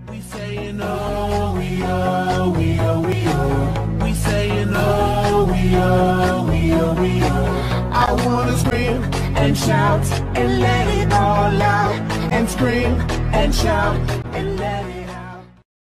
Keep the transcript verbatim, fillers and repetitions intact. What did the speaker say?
We saying oh, we oh, we oh, we oh. We saying oh, we oh, we oh, we oh. I wanna scream and shout and let it all out. And scream and shout and let it